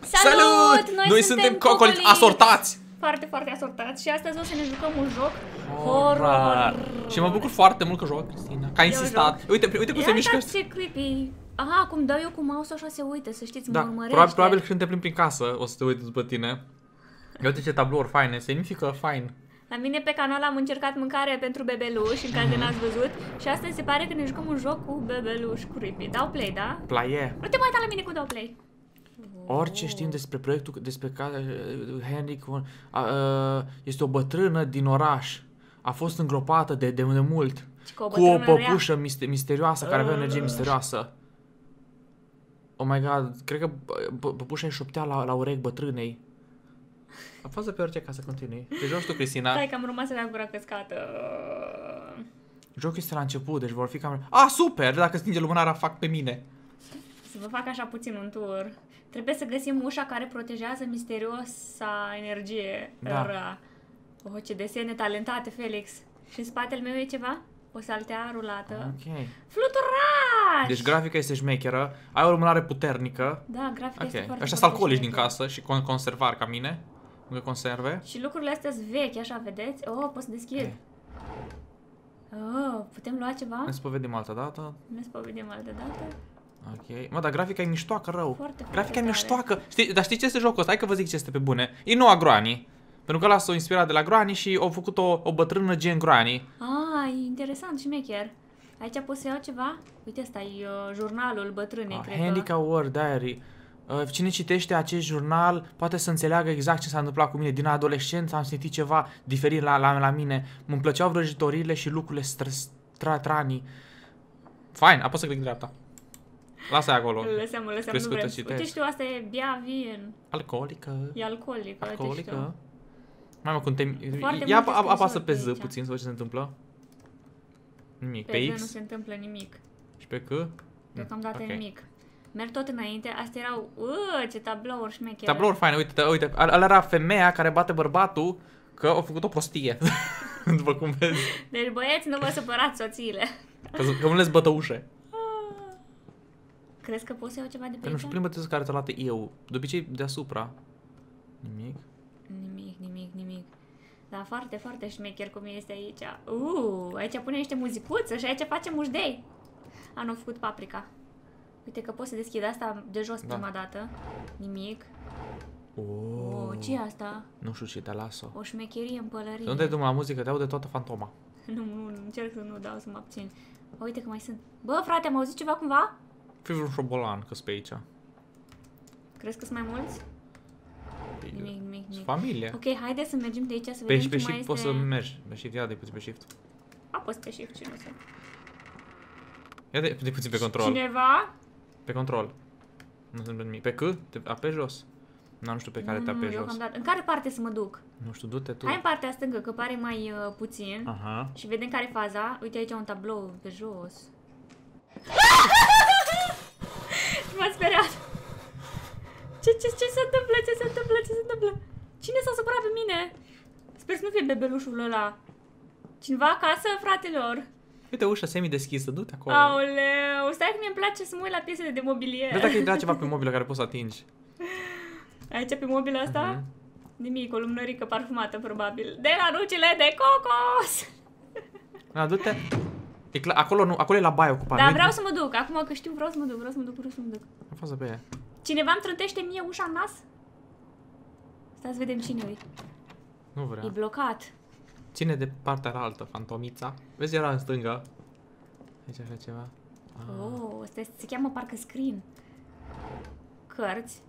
Salut! Noi suntem cocoli asortați! Foarte, foarte asortați. Și astăzi o să ne jucăm un joc horror. Și mă bucur foarte mult că joc, Cristina. Că ai insistat. Uite cum se mișcă. Ce creepy. Aha, cum dau eu cu mouse așa se uită, să știți, mă urmărește. Probabil când te plimbi prin casă o să te uite după tine. Uite ce tablouri faine, semnifică fain. La mine pe canal am încercat mâncare pentru bebeluși, în caz de n-ați văzut. Și astăzi se pare că ne jucăm un joc cu bebeluși creepy. Dau play, da? Play. Nu te mai uita la mine cu dau play. Orice știm despre proiectul, despre care Henry este o bătrână din oraș. A fost îngropată de mult. Cu o păpușă misterioasă care avea energie misterioasă. Oh my god, cred că păpușa îi șoptea la urechi bătrânei. Apasă pe orice ca să continui. Te joci tu, Cristina. Stai că am rămas la gura căscată. Jocul este la început, deci vor fi cam... Ah, super! Dacă stinge lumânarea, fac pe mine. Să vă fac așa puțin un tur. Trebuie să găsim ușa care protejează misterioasa energie. Da. Oh, ce desene talentate, Felix. Și în spatele meu e ceva? O saltea rulată. Ok. Fluturaș! Deci grafica este șmecheră, ai o lumânare puternică. Da, grafica este foarte. Ăștia sunt alcoolici din casă și conservari ca mine. Încă conserve. Și lucrurile astea sunt vechi, așa, vedeți? Oh, pot să deschid. Okay. Oh, putem lua ceva? Ne spovedim altă dată. Ne spovedim altă dată. Ok. Mă, dar grafica e miștoacă rău. Foarte, grafica e miștoacă. Dar știi ce este jocul ăsta? Hai că vă zic ce este pe bune. E noua Granny. Pentru că ăla s-a inspirat de la Granny și au făcut o bătrână gen Granny. Ah, e interesant, șmecher. Aici pot să iau ceva? Uite, ăsta e jurnalul bătrânei, cred că. Handicap World Diary. Cine citește acest jurnal poate să înțeleagă exact ce s-a întâmplat cu mine. Din adolescență am simțit ceva diferit la mine. Îmi plăceau vrăjitorile și lucrurile stranii. Fain, apasă click dreapta. Lasă-i acolo. Lăsăm, nu vrem. Uite, știu, asta e Bia Vien. Alcoolică. E alcoolică. Alcoolică. Mai mă, cum te... Ia apasă pe Z puțin să văd ce se întâmplă. Nimic. Pe X? Nu se întâmplă nimic. Și pe C? Deocamdată nimic. Merg tot înainte. Astea erau... ce tablouri șmechere. Tablouri faine, uite. Ăla era femeia care bate bărbatul că a făcut o prostie. După cum vezi. Deci băieți, nu vă supărați soțiile. Că nu le bătăușe. Crezi că poți să iau ceva de pe aici? Nu știu, plimbă-te care ți-o lată eu. De obicei deasupra. Nimic. Nimic. Dar foarte, foarte șmecher cum este aici. Aici pune niște muzicuță și aici face mușdei. Am făcut paprika. Uite că pot să deschid asta de jos prima dată. Nimic. Ce e asta? Nu știu ce te las-o. O șmecherie în pălărie. Nu te dăm la muzică, te aude toată fantoma. Nu, încerc să nu dau, să mă abțin. Uite că mai sunt. Bă, frate, am auzit ceva cumva? Fii vreun șobolan că-s pe aici. Crezi că sunt mai mulți? Nimic. Familie. Ok, haide să mergem de aici să vedem ce mai este. Pe shift poți să mergi. Pe shift, ia de puțin pe shift. Apăs pe shift, ce nu știu. Ia de puțin pe control. Cineva? Pe control. Nu sunt nimic. Pe C? Apeși jos. Nu știu pe care te apeși jos. În care parte să mă duc? Nu știu, du-te tu. Hai în partea stângă, că pare mai puțin. Aha. Și vedem care e faza. Uite aici un tablou pe jos. M-a speriat. Ce se întâmplă? Ce se întâmplă? Cine s-a supărat pe mine? Sper să nu fie bebelușul ăla. Cineva acasă, fratelor? Uite ușa semi-deschisă, du-te acolo. Aoleu, stai că mie-mi place să mă uit la piesele de mobilier. Da, dacă e ceva pe mobilă care poți să atingi. Aici pe mobilă asta? Nimic, o lumânărică parfumată probabil. De la nucile de cocos! Da, du-te. Acolo e la baie ocupat. Da, vreau să mă duc. Acum că știu, vreau să mă duc. Am fost pe ea. Cineva îmi trântește mie ușa în nas? Stai să vedem cine e. Nu vrea. E blocat. Ține de partea altă, fantomița. Vezi, era în stânga. Aici așa ceva. Asta se cheamă parcă screen. Cărți.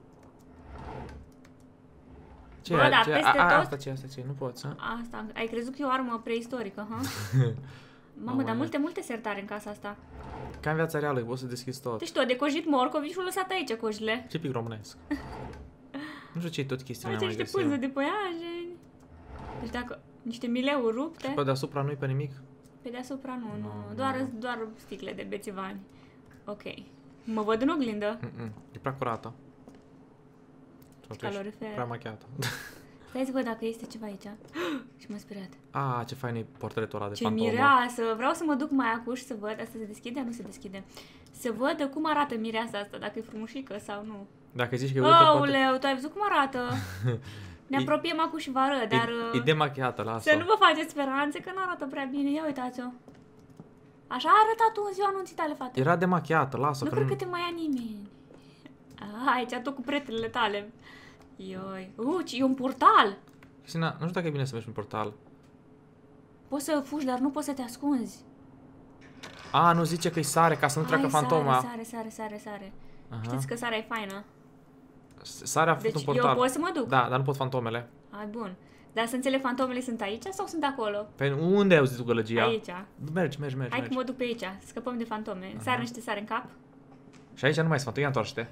Ce Bă, da, peste tot... Asta ce? Nu poți, ha? Asta, ai crezut că e o armă preistorică, ha? Mamă, dar multe sertare în casa asta. Ca în viața reală, poți să deschizi tot. Deci tu, de cojit morcovi și l-a lăsat aici cojile. Ce pic românesc. Nu știu ce-i tot chestiile mai găsim. găsim. Aici niște pânză de păianjeni. Deci dacă... Niște mileuri rupte. Și pe deasupra nu-i pe nimic? Pe deasupra nu. Doar sticle de bețivani. Ok. Mă văd în oglindă. E prea curată. Calorifer. Prea machiată. Stai să văd dacă este ceva aici. Și m-a speriat. Ce fain e portretul ăla de ce fantomă. Ce mireasă! Vreau să mă duc mai acuș să văd. Asta se deschide? Nu se deschide. Să văd cum arată mireasa asta, dacă e frumușică sau nu. Dacă zici că e urâtă, poate... Aoleu, tu ai văzut cum arată? Ne apropiem acum și vă arăt, dar... E demachiată, lasă. Să nu vă faceți speranțe că nu arată prea bine. Ia uitați-o. Așa a arătat tu în ziua anunții tale, fată. Era demachiată, lasă. Nu cred că te mai ia nimeni. Aici tu cu pretelele tale. Ioi. E un portal. Cristina, nu știu dacă e bine să mergi în portal. Poți să fugi, dar nu poți să te ascunzi. A, nu zice că-i sare ca să nu treacă fantoma. Sare. Știți că sarea e faină. Sarea a făcut un portal. Eu pot să mă duc. Da, dar nu pot fantomele. Ai, bun. Dar să înțeleg, fantomele sunt aici sau sunt acolo? Pe unde ai zis tu gălăgia? Aici. Mergi. Hai că mă duc pe aici. Scăpăm de fantome. Sare niște sare în cap. Și aici nu mai sunt fantome, ia întoarce-te.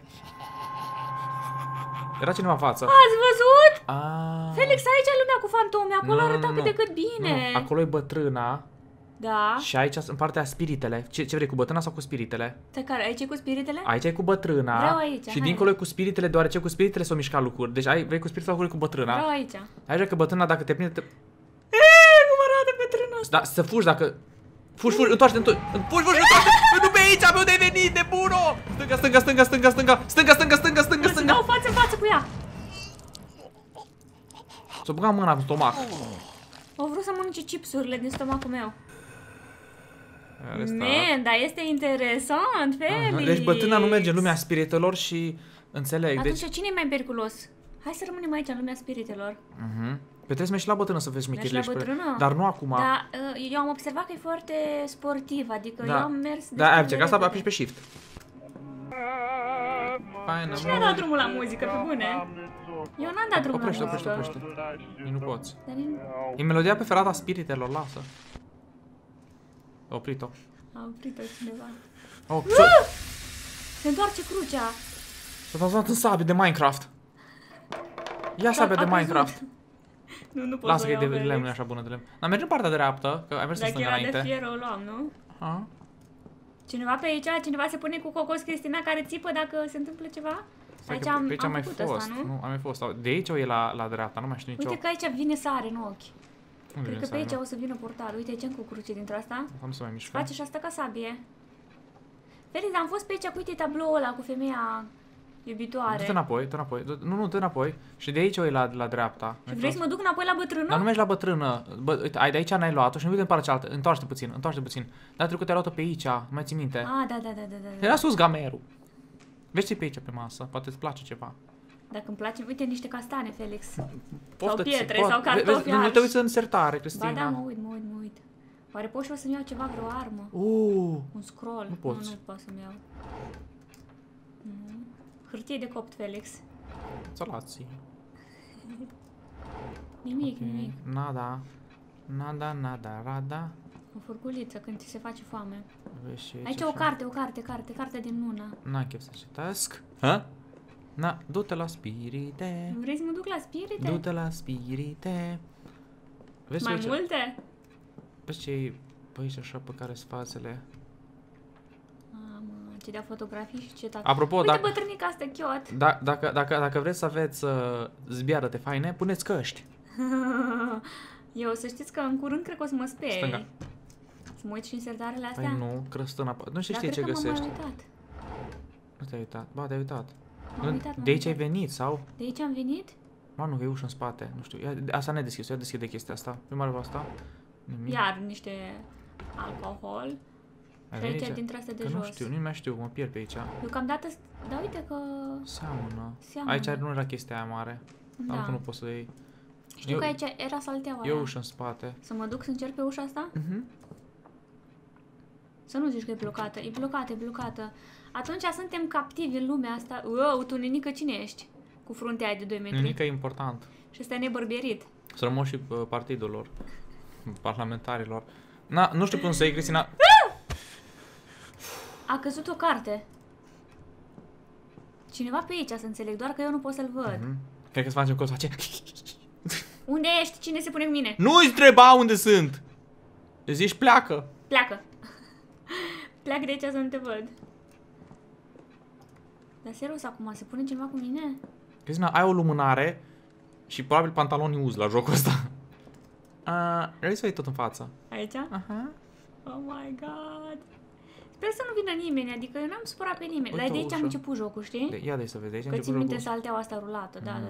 Era cineva în față. Ați văzut? Felix, aici e lumea cu fantome. Acolo arăta cât de cât bine. Acolo e bătrâna. Da. Și aici, în partea spiritele. Ce vrei, cu bătrâna sau cu spiritele? Aici e cu spiritele? Aici e cu bătrâna. Vreau aici. Și dincolo e cu spiritele, deoarece cu spiritele s-o mișca lucruri. Deci vrei cu spiritele sau cu bătrâna? Vreau aici. Aici că bătrâna dacă te prinde... Cum arată bătrâna asta? Da, să fugi dacă... Fugi, întoarce-te, întoarce! Nu pe aici, pe unde ai venit, nebuno! Stânga! Să dau față în față cu ea. S-o băga mâna în stomac. O vrut să mănânce chipsurile din stomacul meu. Restat. Man, dar este interesant, Felix. Deci bătrâna nu merge în lumea spiritelor și înțeleg. Atunci cine e mai periculos? Hai să rămânem aici în lumea spiritelor. Pe trebuie să mergi și la bătrână să vezi șmecherile. Mergi la bătrână? Dar nu acum. Da, eu am observat că e foarte sportiv, adică eu am mers... Da, ai că asta apeși pe shift. Cine a dat drumul la muzică, pe bune? Eu n-am dat drumul la muzică. Oprește. Nu poți. E melodia preferată a spiritelor, lasă. A oprit-o. A oprit-o cineva. Se întoarce crucea. S-a transformat în sabie de Minecraft. Ia sabia de Minecraft. Nu pot lasă că e de lemn, e așa bună de lemn. Dar mergi în partea dreaptă, că ai mers în stânga înainte. Dacă era de fier, o luam, nu? Cineva pe aici? Cineva se pune cu Cocos Cristina care țipă dacă se întâmplă ceva? Aici am mai făcut fost, asta, nu? Nu, am mai fost. De aici o e la dreapta, nu mai știu nicio. Uite că aici vine sare în ochi. Cred că pe aici o să vină portal. Uite aici cu cruce dintre asta. Am să mai mișcă. Face și asta ca sabie. Felix, am fost pe aici, uite tabloul ăla cu femeia iubitoare. Du-te înapoi. Nu, dă înapoi. Și de aici o e la dreapta. Și vrei să mă duc înapoi la bătrână? Dar nu mergi la bătrână. Uite, de aici n-ai luat-o și nu uite în partea cealaltă. Întoarce puțin. Dar trecut te-ai luat-o pe aici, mai ții minte. Da. Era sus gamerul. Vezi ce pe aici pe masă, poate îți place ceva. Dacă îmi place, uite niște castane, Felix. Sau pietre, sau cartofi. Nu te uiți în sertare, Cristina. Ba da, mă uit. Oare pot și eu să-mi iau ceva, vreo armă? Un scroll. Nu poți. Nu pot să-mi iau. Hârtie de copt, Felix. Salații. Nimic. Nada, rada. O furculiță când ți se face foame. Aici o carte din Luna. N-am chef să citesc. Du-te la spirite. Vrei să mă duc la spirite? Du-te la spirite. Vezi mai multe? Vezi ce-i pe aici așa pe care sunt fazele. Ce dea fotografii și ce tată. Apropo, uite bătrânica asta chiot. Dacă vreți să aveți zbiarăte faine, puneți căști. Eu să știți că în curând cred că o să mă sperii. Stânga. Să mă uit și în sertarele astea? Păi nu, crăstâna. Nu știi ce găsești. Nu te-ai uitat. Ba, te-ai uitat. De aici ai venit, sau? De aici am venit? Nu, că e ușă în spate. Nu știu. Asta ne-a deschis. Ia deschide chestia asta. Prima oară asta. Nimic. Iar niște alcohol. Și aici dintre astea de jos. Nu știu, nu mai știu, mă pierd pe aici. Deocamdată, dar uite că... Seamănă. Aici nu era chestia aia mare. Da. Dar nu poți să iei. Știu că aici era salteaua aia. E ușă în spate. Să mă duc să încerc pe ușa asta? Să nu zici că e blocată. E blocată. Atunci suntem captivi în lumea asta. Tu, nenică, cine ești? Cu fruntea aia de 2 metri. Nenică e important. Și ăsta e nebărbierit. Să rămân și partidul lor. Parlamentarilor. Nu știu cum să iei, Cristina. A căzut o carte. Cineva pe aici, să înțeleg, doar că eu nu pot să-l văd. Cred că să facem cosa face. Unde ești? Cine se pune cu mine? Nu-i întreba unde sunt. Îți zici pleacă. Pleacă de aici să nu te văd. Dar serios, acum se pune cineva cu mine? Cristina, ai o lumânare și probabil pantaloni uz la jocul ăsta. Vrei să o iei tot în față? Aici? Oh my god. Sper să nu vină nimeni, adică eu n-am supărat pe nimeni. Dar de aici am început jocul, știi? Ia de să vezi, aici că țin minte salteaua asta rulată, da.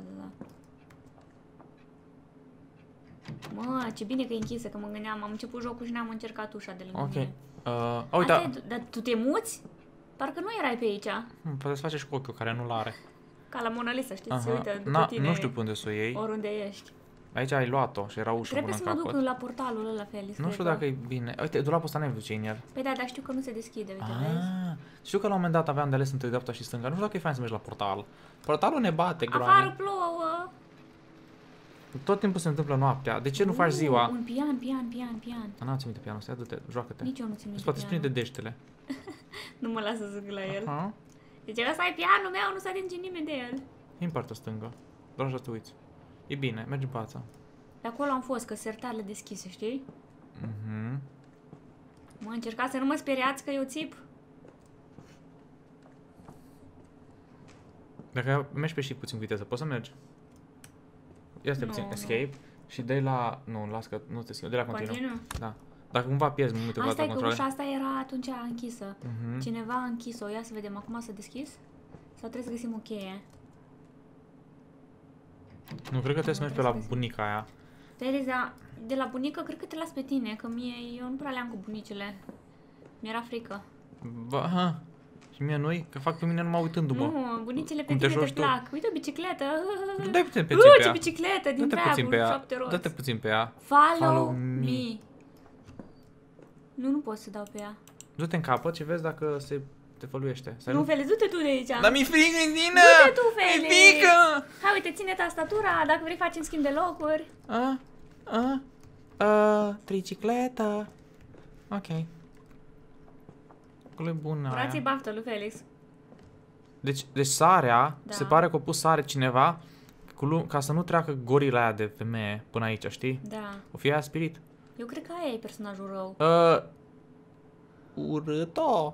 Mă, ce bine că e închisă, că mă gândeam, am început jocul și n-am încercat ușa de lângă mine. Uite. Dar tu te muți? Parcă nu erai pe aici. Poate să faci și cu ochiul care nu-l are. Ca la Mona Lisa, știi? Se uită după tine. Nu știu pe unde să o iei. Oriunde ești. Aici ai luat-o și era ușa până în capăt. Trebuie să mă duc la portalul ăla, Felix. Nu știu dacă e bine. Uite, dulapul ăsta n-ai văzut ce e în el. Păi da, dar știu că nu se deschide, uite, vezi? Știu că la un moment dat aveam de ales între dreapta și stânga. Nu știu dacă e fain să mergi la portal. Portalul ne bate, groane. Afară plouă! Tot timpul se întâmplă noaptea. De ce nu faci ziua? Un pian. N-am ținut pianul ăsta, du-te, joacă-te. Nici eu nu țin minte. Poate sprinde deștele. Nu mă las să zic la el. Deci ăsta e pianul meu, nu se atinge nimeni de el. E în partea stângă. Doar așa te uiți. E bine, mergi în fața. Pe acolo am fost, că sertarele deschise, știi? Mă, încercați să nu mă speriați că eu țip. Dacă mergi pe și puțin viteză, poți să mergi? Ia stai puțin, escape și dai la... Nu, las că nu te schimbi, dai la continuu. Da. Dacă cumva pierzi multe asta e că ușa asta era atunci închisă. Cineva a închis-o, ia să vedem, acum s-a deschis? Sau trebuie să găsim o cheie? Nu, cred că trebuie să mergi pe la bunica aia. Tereza, de la bunică cred că te las pe tine, că eu nu prea le-am cu bunicile. Mi-era frică. Și mie nu-i? Că fac pe mine numai uitându-mă. Nu, bunicile pe tine te plac. Uite o bicicletă. Dă-i puțin pe ea. Ce bicicletă din treabă, 7 roți. Dă-te puțin pe ea. Follow me. Nu pot să dau pe ea. Du-te în capăt și vezi dacă se te făluiește. Nu, Felix, du-te tu de aici. Dar mi-e frică în tine! Du-te tu, Felix! Mi-e frică! Hai, uite, ține tastatura, dacă vrei facem schimb de locuri. Tricicletă. Ok. Acolo e bună aia. Urați-i baftă lui Felix. Deci sarea, se pare că a pus sare cineva ca să nu treacă gorila aia de femeie până aici, știi? Da. O fi aia spirit. Eu cred că aia e personajul rău. Urât-o.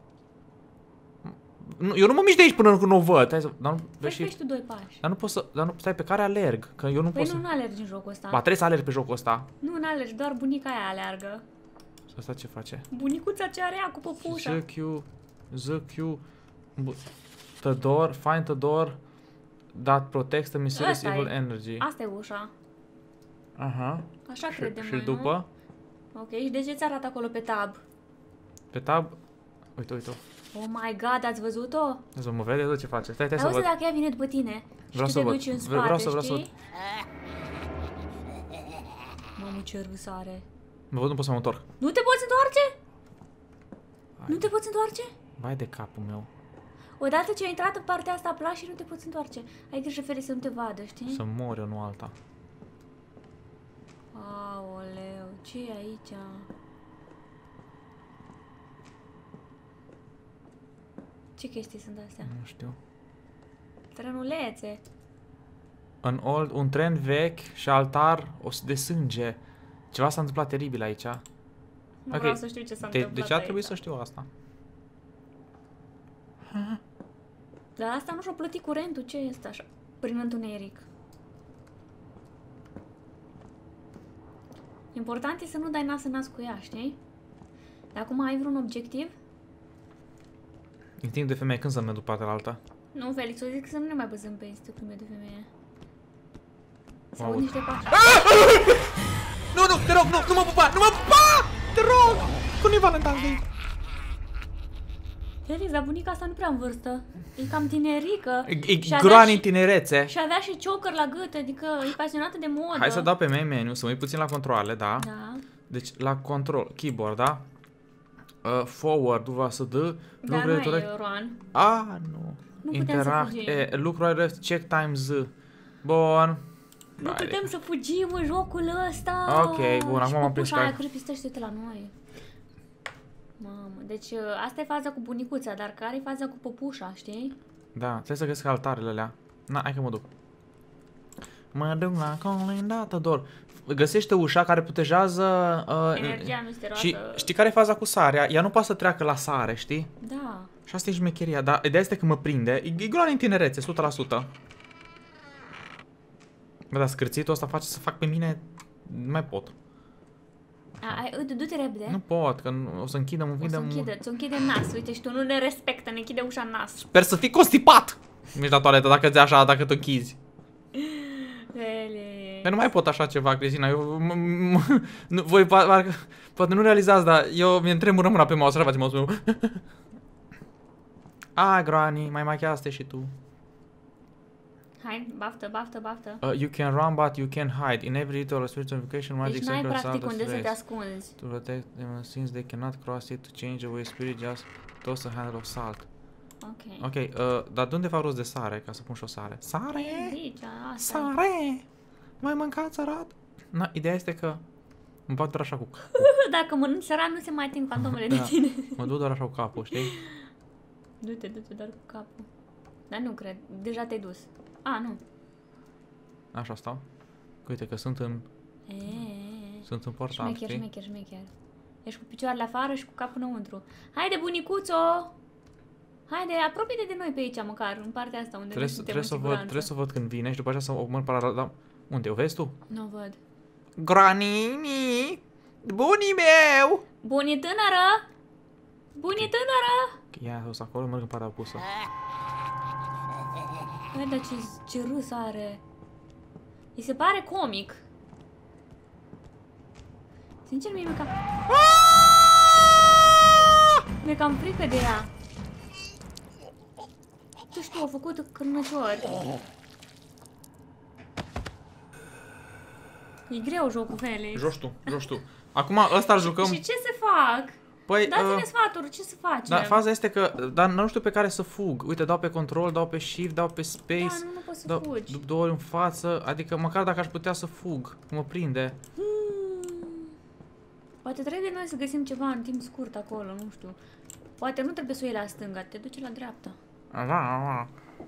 Eu nu mă mișc de aici până când o văd. Faci tu 2 pași. Dar nu pot să... Dar nu, stai, pe care alerg? Că eu nu pot să... nu alergi în jocul ăsta. Ba, trebuie să alergi pe jocul ăsta. Nu alergi, doar bunica aia aleargă. Și asta ce face? Bunicuța ce are ea cu păpușa. ZQ... The door, find the door that protects the mysterious evil energy. Asta e ușa. Aha. Așa credem noi, și după? Ok, și de ce ți arată acolo pe tab? Pe tab? Uite. Oh my god, ați văzut-o? Mă vede ce face. Stai să văd. Auzi dacă ea vine după tine și tu te duci în spate, vreau să văd. Mamă, ce râs are. Mă văd, nu pot să mă întorc. Nu te poți întoarce? Nu te poți întoarce? Vai de capul meu. Odată ce ai intrat în partea asta a și nu te poți întoarce. Ai grijă, Felix, să nu te vadă, știi? Să mor eu, nu alta. Aoleu, ce e aici? Ce chestii sunt astea? Nu știu. Trănulețe. Un tren vechi și altar de sânge. Ceva s-a întâmplat teribil aici. Nu vreau să știu ce s-a întâmplat. De ce ar trebui să știu asta? Dar asta nu și-o plătit curentul, ce este așa? Prin întuneric. Important e să nu dai nas în nas cu ea, știi? Dar acum ai vreun obiectiv? În timp de femeie, când să merg după partea alta? Nu, Felix, o zic să nu ne mai băzăm pe institutul de femeie. Să aud niște pași. Nu, te rog, nu mă pupa! Nu mă pupa! Te rog! Cu nu-i Valentine's Day. Felix, dar bunica asta nu prea în vârstă. E cam tinerică. E groană în tinerețe. Și avea și choker la gât, adică e pasionată de modă. Hai să dau pe menu, să mă uit puțin la controle, da? Da. Deci la control, keyboard, da? Forward, UVSD. Dar nu e Roan. Nu. Nu putem să fugim. Lucruri check time Z. Bun. Nu putem să fugim în jocul ăsta. Ok, bun, acum am prins că aia cripistește-te la noi. Mamă, deci asta e faza cu bunicuța, dar care e faza cu păpușa, știi? Da, trebuie să găsesc altarele alea. Na, hai că mă duc. Mă duc la colindatădor. Găsește ușa care protejează... energia misterioasă. Și știi care e faza cu sarea? Ea nu poate să treacă la sare, știi? Da. Și asta e șmecheria, dar ideea este că mă prinde. E groană în tinerețe, 100%. Bă, dar scârțitul ăsta face să fac pe mine... Nu mai pot. Du-te repede. Nu pot, că o să închidem. Ți-o închide nas. Uite, și tu nu ne respectă, ne închide ușa în nas. Sper să fii constipat! Mergi la toaletă dacă ți așa, dacă te închizi. Eu nu mai pot așa ceva, Cristina. Voi poate nu realizați, dar eu mi-e tremură mâna pe mouse. Așa face mouse-ul meu. Granny, mai machiaste și tu. Hai, baftă. You can run, but you can hide. In every ritual of spiritual invocation, magic deci n-ai practic unde să te ascunzi. To protect them since they cannot cross it, to change away spirit, just toss a handle of salt. Ok, dar de unde fac rost de sare, ca să pun și o sare? Sare! Sare! Mai mâncat sărat? Na, ideea este că îmi fac doar așa cu capul. Dacă mănânci sărat, nu se mai ating fantomele de tine. Mă duc doar așa cu capul, știi? Du-te doar cu capul. Dar nu cred, deja te-ai dus. Nu. Așa stau. Uite că sunt în... Sunt în portal, știi? Șmecher. Ești cu picioarele afară și cu capul înăuntru. Haide, bunicuțo! Haide, apropie-te de noi pe aici, măcar, în partea asta unde noi suntem în siguranță. Trebuie să văd când vine și după aceea să o măr paralel. Da. Unde? O vezi tu? Nu văd. Granini! Bunii meu! Bunii tânără! Bunii tânără! Ia, o să acolo, merg în partea opusă. Băi, dar ce râs are. Îi se pare comic. Sincer, mi-e cam frică de ea. Tu știu, au făcut cârnăciori. E greu jocul, Felix. Joci tu. Acum ăsta jucăm... Și ce să fac? Păi, dați-ne sfaturi, ce să facem? Dar faza este că, dar nu știu pe care să fug. Uite, dau pe control, dau pe shift, dau pe space. Da, nu poți să fugi. Două ori în față, adică măcar dacă aș putea să fug, mă prinde. Poate trebuie noi să găsim ceva în timp scurt acolo, nu știu. Poate nu trebuie să o iei la stânga, te duci la dreapta. Da.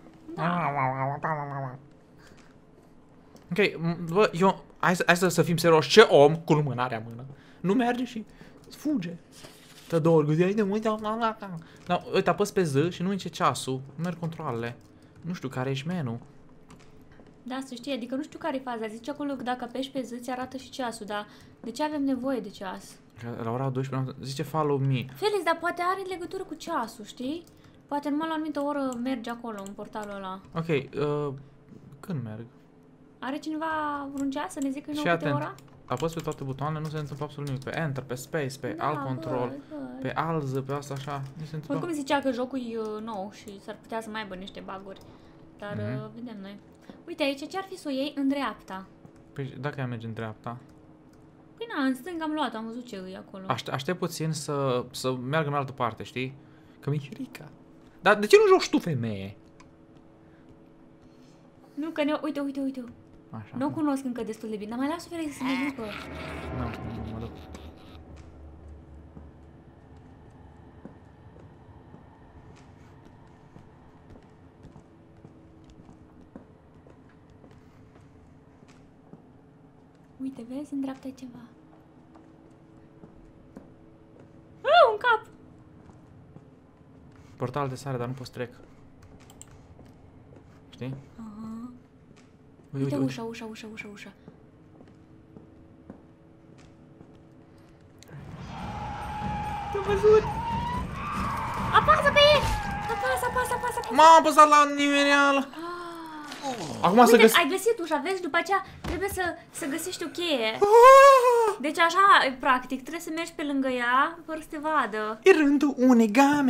Ok, bă, hai să fim serioși. Ce om cu lumânarea în mână nu merge și fuge? Tă două ori, da, uite, apăs pe Z și nu înce ceasul. Merg controlele. Nu știu care ești menu. Da, să știi, adică nu știu care e faza. Zice acolo că dacă apeși pe Z, ți arată și ceasul, dar de ce avem nevoie de ceas? La ora 12 zice follow me. Felix, dar poate are legătură cu ceasul, știi? Poate numai la o anumită oră merge acolo, în portalul ăla. Ok, când merg? Are cineva vreun ceas să ne zică nouă câte ora? Apăs pe toate butoanele, nu se întâmplă absolut nimic. Pe Enter, pe Space, pe Alt Control, pe Alt Z, pe asta așa. Nu se întâmplă. Oricum zicea că jocul e nou și s-ar putea să mai aibă niște bug-uri. Dar vedem noi. Uite aici, ce-ar fi să o iei în dreapta? Păi dacă ea merge în dreapta? Păi na, în stânga am luat, am văzut ce e acolo. Aștept puțin să meargă în altă parte, știi? Că mi-e frică. Dar de ce nu joci tu, femeie? Nu, că uite. Așa. Nu o cunosc încă destul de bine, dar mai las-o Felix să ne ducă. Nu, mă duc. Uite, vezi, în dreapta e ceva. Un cap! Portal de sare, dar nu pot să trec. Știi? Uite ușa. Te-am văzut! Apasă pe ei! Apasă! M-am apăsat la nimereală! Acum uite, să găsi... ai găsit ușa, vezi? După aceea trebuie să găsești o cheie. Deci așa, practic, trebuie să mergi pe lângă ea fără să te vadă. E rândul unei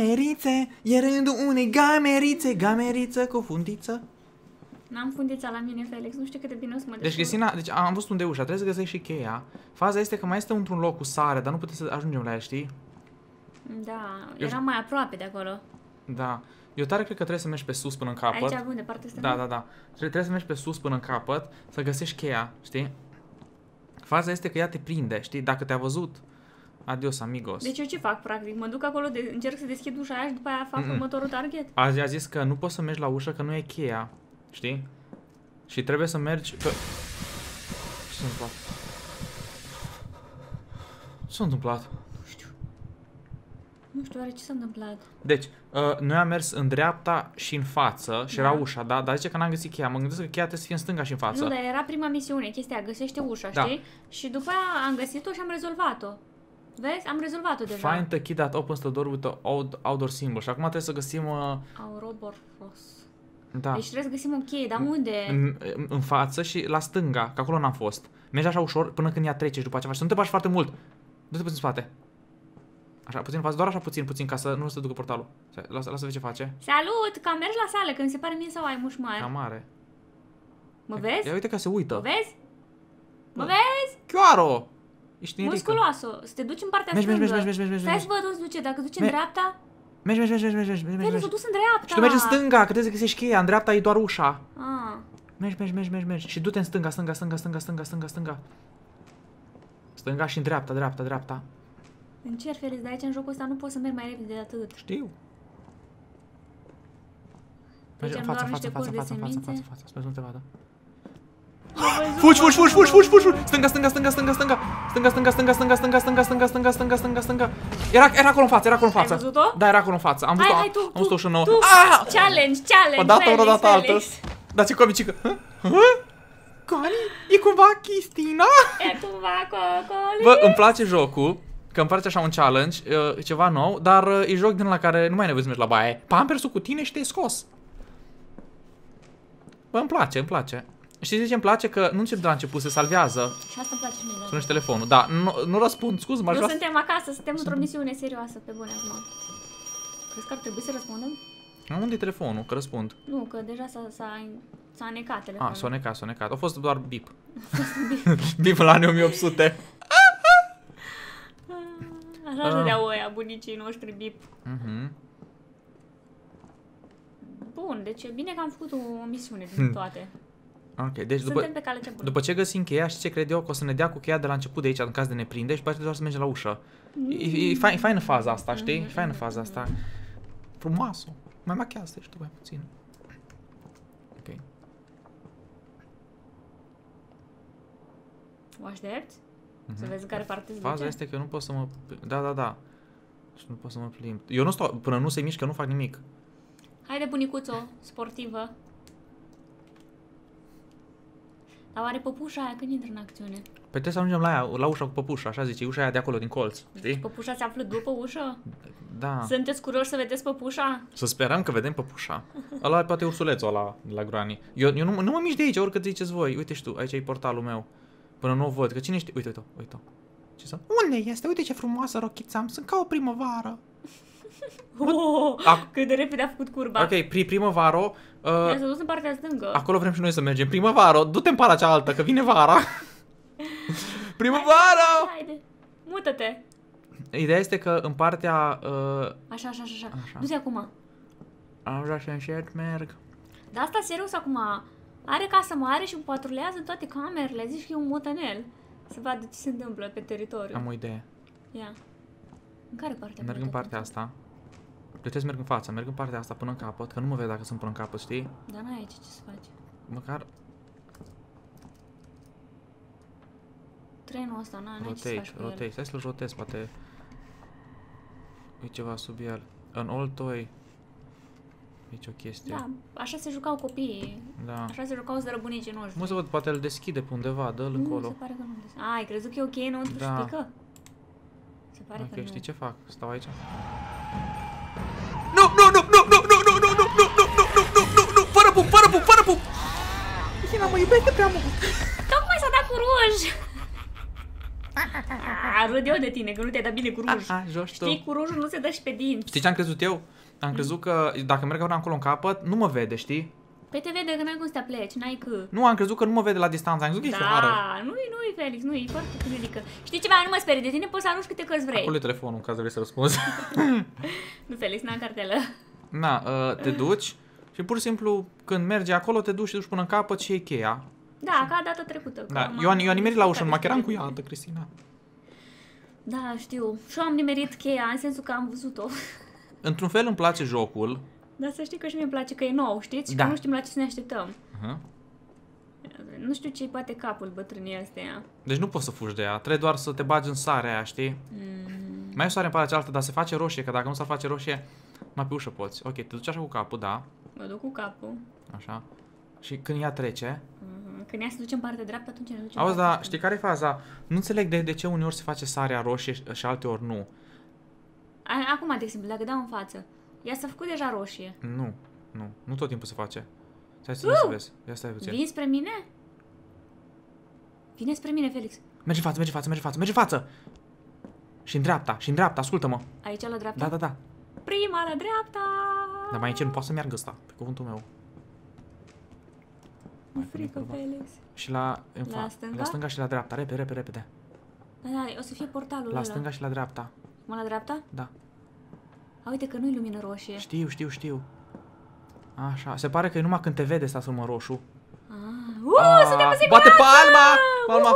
gamerițe, gameriță cu fundiță. N-am fundița la mine, Felix, nu știu cât de bine o să mă descurc. Deci, Cristina, am văzut unde e ușa, trebuie să găsești și cheia. Faza este că mai este într-un loc cu sare, dar nu putem să ajungem la ea, știi? Da, eram mai aproape de acolo. Da. Eu tare cred că trebuie să mergi pe sus până în capăt. Aici, unde, partea asta? Da. Trebuie să mergi pe sus până în capăt, să găsești cheia, știi? Faza este că ea te prinde, știi? Dacă te-a văzut, adios, amigos. Deci eu ce fac, practic? Mă duc acolo, încerc să deschid ușa aia și după aia fac următorul target? Azi a zis că nu poți să mergi la ușă, că nu e cheia, știi? Și trebuie să mergi pe... Ce s-a întâmplat? Ce s-a întâmplat? Nu știu. Nu știu oare ce s-a întâmplat. Deci, noi am mers în dreapta și în față și era ușa, da? Dar zice că n-am găsit cheia. Mă gândesc că cheia trebuie să fie în stânga și în față. Nu, dar era prima misiune, chestia, găsește ușa, știi? Și după aia am găsit-o și am rezolvat-o. Vezi? Am rezolvat-o deja. Find the key that opens the door with the outdoor symbol. Și acum trebuie să găsim... Ouroboros. Da. Deci trebuie să găsim o cheie, dar unde? În față și la stânga, că acolo n-am fost. Mergi așa ușor până când ea trece și după aceea faci. Să nu te bași foarte mult. Du-te puțin în spate. Așa, puțin în față, doar așa puțin, ca să nu se ducă portalul. Lasă vezi ce face. Salut, că am mers la sală, că mi se pare mie sau ai mușmari. Cam mare. Mă vezi? Ia uite că se uită. Mă vezi? Mă vezi? Chioaro! Ești nerică. Musculoasă. Să te duci în partea stângă. Mergi. Stai să văd unde se duce. Dacă duce în dreapta... Mergi. Vede, s-a dus în dreapta. Și tu mergi în stânga, că trebuie să găsești cheia. În dreapta e doar ușa. Ah. Mergi. Și du-te în stânga. Stânga și în dreapta. Încerc, Felix, dar aici în jocul ăsta nu pot să merg mai repede de atât. Știu. Deci am doar niște cozi de semințe. Sper să nu te vadă. Fugi! Stânga. Era acolo în față. Ai văzut-o? Da, era acolo în față. Am văzut-o ușă nouă. Challenge, O dată altă. Da, ce comicică. Coli? E cumva Cristina? E cumva Coli? Bă, îmi place jocul. Că îmi face așa un challenge, ceva nou, dar e joc din la care nu mai ai nevoie să mergi la baie. Pampersul cu tine și te-ai scos. Bă, îmi place. Știi de ce îmi place? Că nu încep de la început, se salvează. Și asta îmi place și mie. Sună-și telefonul. Da, nu răspund, scuze-mă. Nu suntem acasă, suntem într-o misiune serioasă, pe bune acum. Crezi că ar trebui să răspundem? Unde e telefonul? Că răspund. Nu, că deja s-a anecat telefonul. S-a necat. A fost doar bip. Bip la anii 1800. Așa dădeau ăia, bunicii noștri bip. Bun, deci e bine că am făcut o misiune din toate. Ok, deci suntem pe cale cea bună. După ce găsim cheia, știi ce cred eu? Că o să ne dea cu cheia de la început de aici, în caz de ne prinde și după aceea doar să mergem la ușă. E faină faza asta, știi? E faină faza asta. Frumoasă. Mai machează și tu mai puțin. Ok. O aștepți? Să vezi în care parte se Faza este că nu pot să mă... Da. Și nu pot să mă plimb. Eu nu stau, până nu se mișcă, nu fac nimic. Haide, bunicuțo, sportivă. Dar oare păpușa aia când intră în acțiune? Păi trebuie să ajungem la ea, la ușa cu păpușa, așa zice, ușa aia de acolo, din colț, știi? Păpușa se află după ușă? Da. Sunteți curioși să vedeți păpușa? Să sperăm că vedem păpușa. Ăla poate ursulețul ăla de la Groani. Eu nu mă mișc de aici, oricât ziceți voi. Uite și tu, aici e portalul meu. Până nu o văd, că cine știe? Uite-o. Ce să... Unde este? Uite ce frumoasă rochița am, sunt ca o primăvară. Cât de repede a făcut curba. Ok, primăvară. S-a dus în partea stângă. Acolo vrem și noi să mergem. Primăvară, du-te în para cealaltă, că vine vara. Primăvară! Haide, mută-te. Ideea este că în partea... Așa. Du-te acum. Așa încet merg. Dar asta serios acum. Are casă mare și patrulează în toate camerele. Zici că e un motănel. Să vadă ce se întâmplă pe teritoriu. Am o idee. Ia. În care parte? Merg în partea asta. Trebuie să merg în față, merg în partea asta până în capăt, că nu mă vede dacă sunt până în capăt, știi? Dar n-ai aici ce să faci. Măcar... Trenul ăsta, n-ai ce să faci cu el. Stai să-l rotez, poate... E ceva sub el. În old toy. Aici o chestie. Da, așa se jucau copiii. Da. Așa se jucau zărăbunicii noștri. Mă să văd, poate îl deschide pe undeva, dă-l încolo. Se pare că nu deschide. Ai crezut că e ok înăuntru și pică? Se pare că nu. Știi ce fac? Stau aici. Nu! Fără pup! Cristina mă iubește prea mult. Tocmai s-a dat cu ruj. Râd eu de tine, că nu te-ai dat bine cu ruj. Știi, cu rujul nu se dă și pe dinți. Știi ce am crezut eu? Am crezut că dacă merg acolo în capăt, nu mă vede, știi? Păi te vede că n-ai cum să te pleci, n-ai că... Nu, am crezut că nu mă vede la distanță, am crezut că e floară. Da, nu-i Felix, nu-i foarte critică. Știi ceva, nu mă sperie de tine, poți să arunci câte cărți vrei. Acolo e telefonul, în caz vrei să răspunzi. Nu, Felix, n-am cartelă. Na, te duci și pur și simplu când mergi acolo, te duci și duci până în capăt și iei cheia. Da, ca data trecută. Da, eu am nimerit la ușă, numai că eram cu ea, Cristina. Da, știu. Și eu am nimerit cheia, în sensul că am văzut-o. Într-un fel îmi place jocul. Dar să știi că și mie îmi place că e nou, știți? Și că nu știm la ce să ne așteptăm. Nu știu ce-i poate capul bătrânii astea. Deci nu poți să fugi de ea, trebuie doar să te bagi în sarea aia, știi? Mai e soare în partea cealaltă, dar se face roșie, că dacă nu s-ar face roșie, mai pe ușă poți. Ok, te duci așa cu capul, da. Mă duc cu capul. Așa. Și când ea trece... Când ea se duce în partea dreaptă, atunci ne duce. Auzi, dar știi care e faza? Nu înțeleg de ce uneori se face sarea roșie și alteori nu. Acum, de exemplu, dacă dau în față, ea s-a făcut deja roșie. Nu tot timpul se face. Stai să vezi. Ia stai puțin. Vin spre mine? Vine spre mine, Felix. Mergi în față. Și în dreapta, ascultă-mă. Aici la dreapta? Da. Prima la dreapta! Dar mai aici nu poate să meargă ăsta, pe cuvântul meu. Mă frică, Felix. Și la stânga? La stânga și la dreapta, repede. Da, o să fie portalul ăla. La stânga și la dreapta. Mă la dreapta? Da. Uite că nu-i lumină roșie. Știu. Așa, se pare că e numai când te vede să asumă roșu. Suntem în siguranță! Bate palma!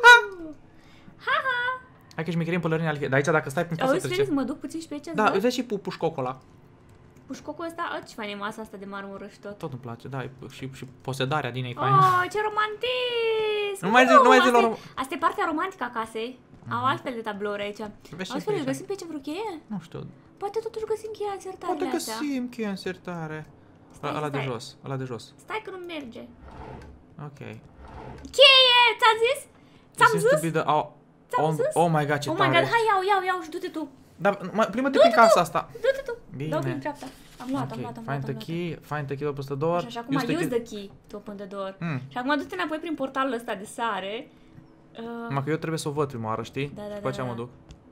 Hai că șmecherim pălărini ale... Dar aici dacă stai prin față trece. Auzi, mă duc puțin și pe aici. Da, vezi și pușcocul ăla. Pușcocul ăsta, ce fain e masa asta de marmură și tot. Tot îmi place, da, și posedarea din ei faină. Oh, ce romantism! Nu mai zi la... Asta e partea romantică a casei. Au altfel de tablouri aici. Auzi, Felix, găsim pe ce vreo cheie? Nu știu. Poate totuși găsim cheia în sertare. Poate găsim cheia în sertare. Ăla de jos. Stai că nu merge. Ok. Cheie! Ți-am zis? Ți-am zis? Oh my god, ce tare. Oh my god, hai iau și du-te tu. Dar plimbă-te prin casa asta. Du-te tu. Bine. Dau prin dreapta. Am luat. Find the key, open the door. Și acum use the key to open the door. Și acum du-te înapoi prin portalul ăsta de sare. Numai că eu trebuie să o văd prima oară, știi? Da. După aceea mă duc.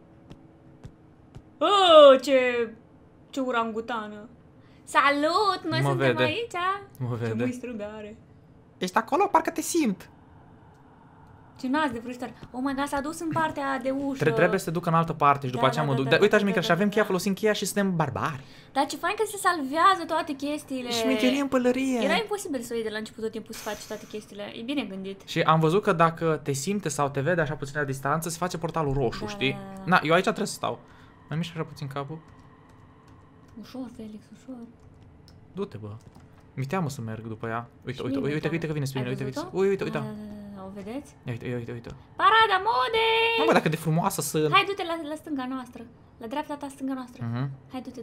Oh, ce urangutană. Salut, noi suntem aici. Mă vede. Ce muistrugare. Ești acolo? Parcă te simt. Ce nas de vrăjitor. Oh my god, s-a dus în partea de ușă. Trebuie să te duc în altă parte și după aceea mă duc. Uite, șmecher, și avem cheia, folosim cheia și suntem barbari. Dar ce fain că se salvează toate chestiile. Șmecherie în pălărie. Era imposibil să o iei de la început tot timpul să faci toate chestiile. E bine gândit. Și am văzut că dacă te simte sau te vede așa puțin la distanță, se face portalul roșu, știi? Na, eu aici trebuie să stau. Mai mișc așa puțin capul. Ușor, Felix, ușor. Du-te, bă. Mi-e teamă să merg după ea. Uite că vine spre mine, uite. O vedeți? Uite. Parada modei! Mamă, dacă de frumoasă sunt. Hai, du-te la stânga noastră. La dreapta ta, stânga noastră. Hai, du-te.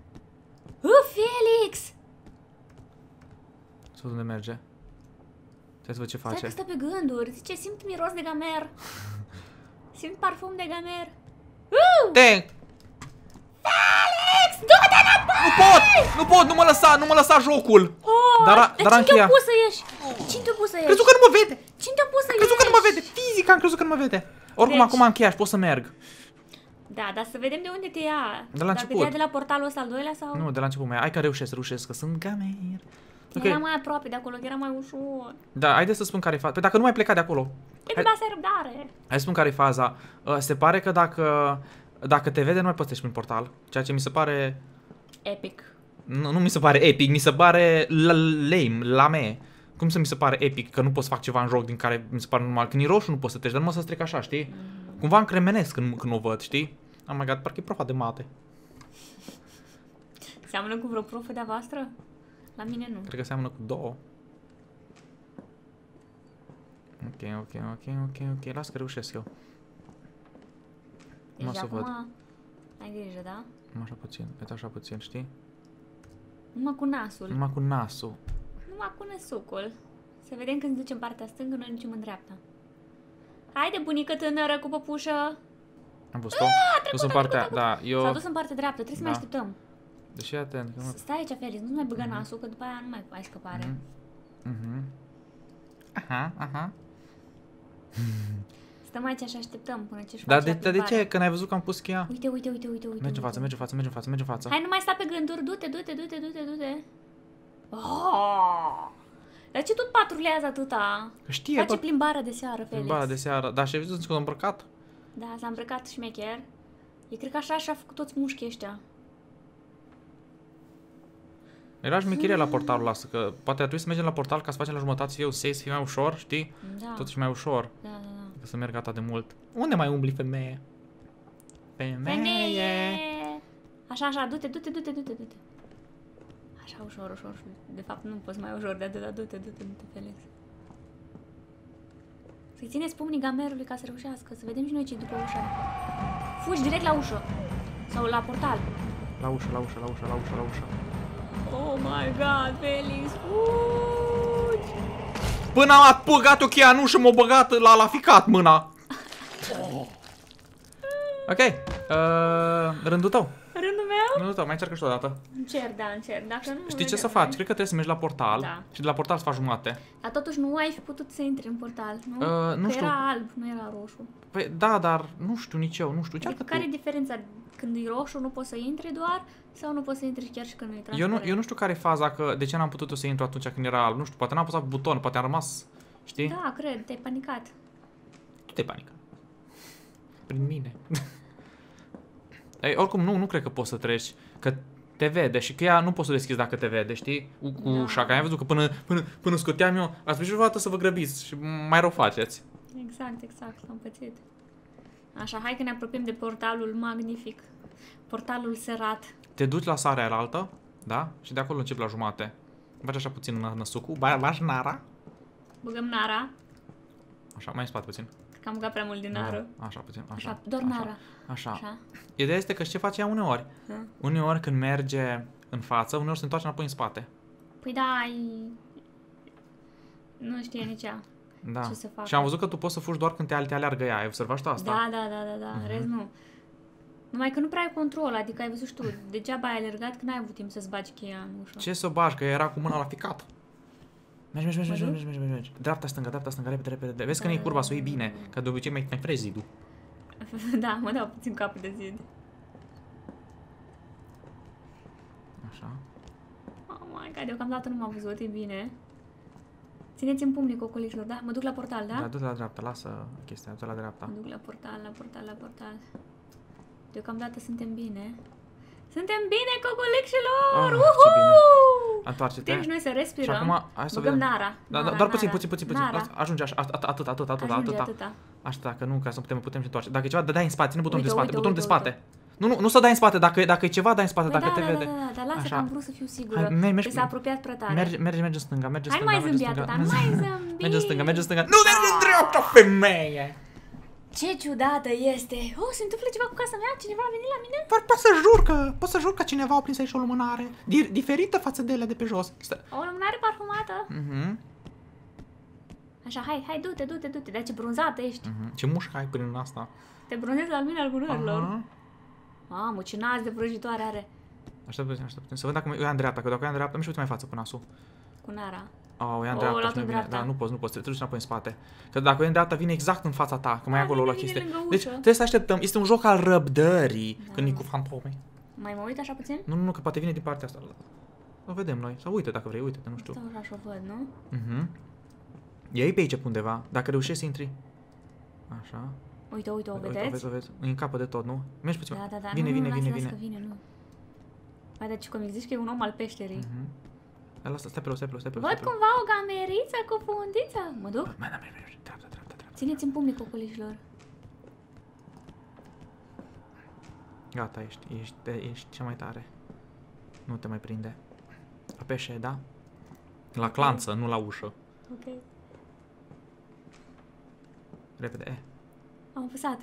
Felix! Să văd unde merge. Stai să văd ce face. Stai că stă pe gânduri. Zice, simt miros de gamer. Simt parfum de gamer. Felix! Du-te înapoi! Nu pot, nu mă lăsa jocul. Dar cine te-a pus să ieși? Cine te-a pus să ieși? Crezut că nu mă vede. Cine te-a pus să ieși? Crezut că nu mă vede. Fizic am crezut că nu mă vede. Oricum, acum am cheia și pot să merg. Da, dar să vedem de unde te ia. De la început. Dacă te ia de la portalul ăsta al doilea sau... Nu, de la început mai. Hai că reușesc, că sunt gamer. Era mai aproape de acolo, că era mai ușor. Da, haide să spun care e faza. Păi dacă nu mai pleca de acolo. E de lasă răbdare. Hai să spun care e faza. Se pare că dacă te vede, nu mai poți treci prin portal. Ceea ce mi se pare... Epic. Nu mi se pare epic, mi se pare lame. Cum să mi se pare epic că nu pot să fac ceva în joc din care mi se pare normal? Când e roșu nu poți să treci, dar nu mă să trec așa, știi? Cumva încremenesc când o văd, știi? Oh my god, parcă e profa de mate. Seamănă cu vreo profă de-a voastră? La mine nu. Cred că seamănă cu două. Ok, las că reușesc eu. Deci acum ai grijă, da? Așa puțin, știi? Numai cu nasul. Numai cu năsucul. Să vedem când se duce în partea stângă, noi ducem în dreapta. Haide, bunică tânără cu păpușă. Am văzut-o? Dus în partea, da, eu... S-a dus în partea dreaptă, trebuie să mai așteptăm. Deși atent. Stai aici, Felix, nu mai băga nasul, că după aia nu mai ai scăpare. Aha. Stăm aici și așteptăm până ce-și face aplicare. Dar de ce? Că n-ai văzut că am pus cheia? Uite. Merge în față. Hai, nu mai sta pe gânduri, du-te. Dar ce tot patrulează atâta? Știe, face plimbarea de seară, Felix. Plimbarea de seară, dar și-ai văzut că s-a îmbrăcat? Da, s-a îmbrăcat șmecher. Eu cred că așa și-a făcut toți mușchii ăștia. Era șmecherie la portalul ăsta, că poate ar trebui să mergem la portal ca să facem la jumătate să fie safe, să fie mai ușor, știi? Da. Totuși mai ușor. Da. Că să merg atât de mult. Unde mai umbli, femeie? Femeie! Așa, du-te. Așa, ușor. De fapt, nu poți mai ușor de atâta. Du-te, Felix. Să-i țineți pumnii gamerului ca să reușească. Să vedem și noi ce după ușa. Fugi direct la ușă. Sau la portal. La ușă. Oh my god, Felix, fugi! Până am apucat ochia în ușă, m-a băgat la ficat mâna. Ok, rândul tău. Rândul meu? Rândul tău, mai încearcă și o dată. Încerc, da, încerc. Dacă nu, Știi ce să faci? Cred că trebuie să mergi la portal și de la portal să faci jumate. Dar totuși nu ai fi putut să intri în portal, nu? Nu știu. Era alb, nu era roșu. Păi da, dar nu știu nici eu, nu știu. Care e diferența? Când e roșu nu poți să intri doar? Sau nu poți să intri chiar și când nu e transparent? Eu nu știu care e faza, că de ce n-am putut eu să intru atunci când era alb. Nu știu, poate n-am apăsat buton, poate am rămas, știi? Da, cred, te-ai panicat. Tu te panică. Prin mine. Ei, oricum, nu cred că poți să treci, că te vede și că ea nu poți să o deschizi dacă te vede, știi? Cu ușa, că ai văzut că până scoteam eu, ați văzut o dată să vă grăbiți și mai rău faceți. Exact, am pățit. Așa, hai că ne apropiem de portalul magnific. Portalul serat. Te duci la sarea aia altă, da? Și de acolo începi la jumate. Faci așa puțin în năsucul, bagi nara. Băgăm nara. Așa, mai în spate puțin. Că am băgat prea mult din nară. Așa puțin, așa. Doar nara. Așa. Ideea este că ce face ea uneori? Uneori când merge în față, uneori se întoarce înapoi în spate. Păi da, nu știe nici ea. Da. Ce să facă. Și am văzut că tu poți să fugi doar când te aleargă ea. Ai observat tu asta? Da. În rest nu. Numai că nu prea ai control, adică ai văzut și tu, degeaba ai alergat că n-ai avut timp să-ți bagi cheia în ușă. Ce să bagi, că era cu mâna la ficat. Mergi. Dreapta, stânga, repede. Vezi că nu e curba, să o iei bine, că de obicei mai frezi zidul. Da, mă dau puțin capul de zid. Așa. Oh my god, deocamdată nu m-am văzut, e bine. Țineți-mi pumnii, cocolișilor, da? Mă duc la portal, da? Da, du-te la dreapta, lasă chestia, du-te la dreapta. Mă duc la portal. Deocamdată suntem bine. Suntem bine, cocolicșilor! Ce bine. Întoarce-te. Trebuie și noi să respirăm. Și acum, hai să băgăm vedem. nara. Doar puțin. Ajunge așa, Atâta. Așa, că nu, ca să putem și întoarce. Dacă e ceva, dai în spate, ține butonul de spate, Uite. butonul de spate. Nu să dai în spate, dacă e ceva, dai în spate, dacă te vede. Da, dar lasă că am vrut să fiu sigură. Mergi, s-a apropiat prea tare. Mergi în stânga, Hai mai zâmbi atâta, nu mai zâmbi. Mergi în stânga. Nu mergi în dreapta, femeie! Ce ciudată este! Oh, se întâmplă ceva cu casa mea? Cineva a venit la mine? Pot să jur că cineva a prins aici o lumânare diferită față de ele de pe jos. O lumânare parfumată? Așa, hai, du-te, dar ce bronzată ești. Ce mușcă ai prin asta? Te bronzezi la lumina lunărilor. Mamă, ce nas de vrăjitoare are. Aștept puțin. Să văd dacă o ia în dreapta, că dacă o ia în dreapta, nu știu mai față cu nasul. Cu nara. O ia în dreapta și nu vine. Da, nu poți, te duci înapoi în spate. Că dacă o ia în dreapta, vine exact în fața ta, că mai e acolo la chestie. Deci trebuie să așteptăm. Este un joc al răbdării, când e cu fantome. Mai mă uit așa puțin? Nu, că poate vine din partea asta. O vedem noi. Sau uite dacă vrei, uite-te, nu știu. Stau așa și o văd, nu? E pe aici pe undeva, dacă reușești să intri. Așa. Uite, o vedeți? O vezi. Îi încapă de tot, nu? Mergi puțin. Da. Vine. Lasă că vine, nu. Hai, dar ce comic, zici că e un om al peșterii. Lasă, stai pe loc. Văd cumva o gameriță cu fundiță. Mă duc? Mergi, dreapta. Țineți-mi pumnii, cocolișilor. Gata, ești cea mai tare. Nu te mai prinde. Apeșe, da? La clanță, nu la ușă. Ok. Repede, Am apăsat.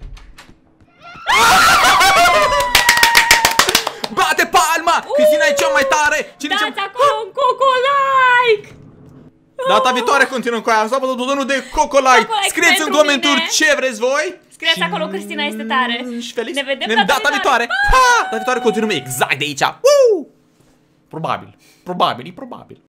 Bate palma! Cristina e cea mai tare! Dați acolo un coco-like! Data viitoare continuăm cu aia. Am stat butonul de coco-like. Scrieți în comentarii ce vreți voi. Scrieți acolo, Cristina este tare. Și Felix. Ne vedem data viitoare. Data viitoare continuăm exact de aici. Probabil.